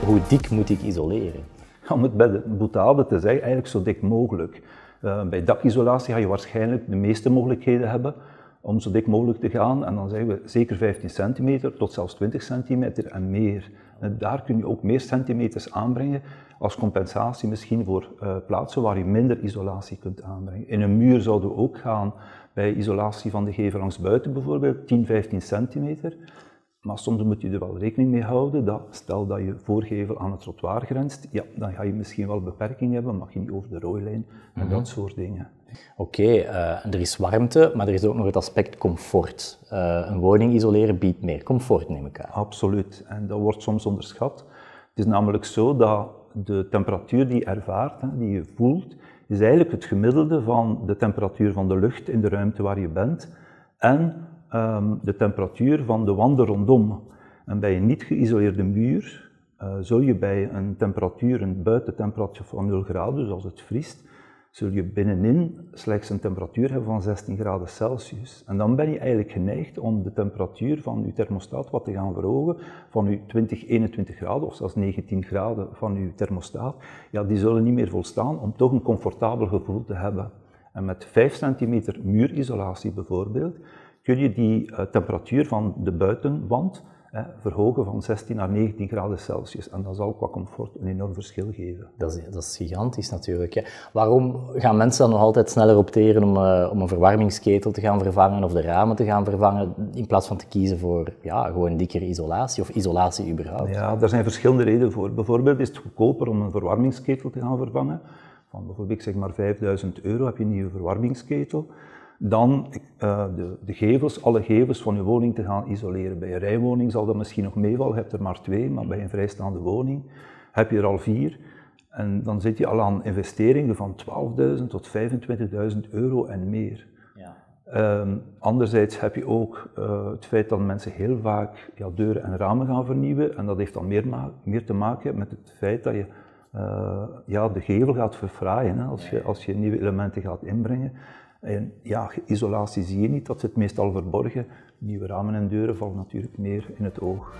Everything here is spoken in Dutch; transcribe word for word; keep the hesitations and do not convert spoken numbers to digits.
Hoe dik moet ik isoleren? Om het bij de boutade te zeggen, eigenlijk zo dik mogelijk. Uh, bij dakisolatie ga je waarschijnlijk de meeste mogelijkheden hebben om zo dik mogelijk te gaan. En dan zeggen we zeker vijftien centimeter tot zelfs twintig centimeter en meer. En daar kun je ook meer centimeters aanbrengen als compensatie misschien voor uh, plaatsen waar je minder isolatie kunt aanbrengen. In een muur zouden we ook gaan bij isolatie van de gevel langs buiten bijvoorbeeld tien, vijftien centimeter. Maar soms moet je er wel rekening mee houden dat stel dat je voorgevel aan het trottoir grenst, ja, dan ga je misschien wel beperking hebben, mag je niet over de rooilijn en mm-hmm. dat soort dingen. Oké, okay, uh, er is warmte, maar er is ook nog het aspect comfort. Uh, een woning isoleren biedt meer comfort, neem ik aan. Absoluut, en dat wordt soms onderschat. Het is namelijk zo dat de temperatuur die je ervaart, hè, die je voelt, is eigenlijk het gemiddelde van de temperatuur van de lucht in de ruimte waar je bent en Um, de temperatuur van de wanden rondom. En bij een niet geïsoleerde muur uh, zul je bij een temperatuur, een buitentemperatuur van nul graden, dus als het vriest, zul je binnenin slechts een temperatuur hebben van zestien graden Celsius. En dan ben je eigenlijk geneigd om de temperatuur van je thermostaat wat te gaan verhogen, van je twintig, eenentwintig graden of zelfs negentien graden van je thermostaat. Ja, die zullen niet meer volstaan om toch een comfortabel gevoel te hebben. En met vijf centimeter muurisolatie bijvoorbeeld, kun je die uh, temperatuur van de buitenwand eh, verhogen van zestien naar negentien graden Celsius. En dat zal qua comfort een enorm verschil geven. Dat is, dat is gigantisch natuurlijk. Hè. Waarom gaan mensen dan nog altijd sneller opteren om, uh, om een verwarmingsketel te gaan vervangen of de ramen te gaan vervangen, in plaats van te kiezen voor ja, gewoon dikkere isolatie of isolatie überhaupt? Ja, daar zijn verschillende redenen voor. Bijvoorbeeld is het goedkoper om een verwarmingsketel te gaan vervangen. Van bijvoorbeeld ik zeg maar vijfduizend euro heb je een nieuwe verwarmingsketel. Dan uh, de, de gevels, alle gevels van je woning te gaan isoleren. Bij een rijwoning zal dat misschien nog meevallen, je hebt er maar twee, maar bij een vrijstaande woning heb je er al vier. En dan zit je al aan investeringen van twaalfduizend tot vijfentwintigduizend euro en meer. Ja. Um, anderzijds heb je ook uh, het feit dat mensen heel vaak ja, deuren en ramen gaan vernieuwen. En dat heeft dan meer, ma- meer te maken met het feit dat je uh, ja, de gevel gaat verfraaien, hè, als, je, als je nieuwe elementen gaat inbrengen. En ja, isolatie zie je niet, dat zit meestal verborgen. Nieuwe ramen en deuren vallen natuurlijk meer in het oog.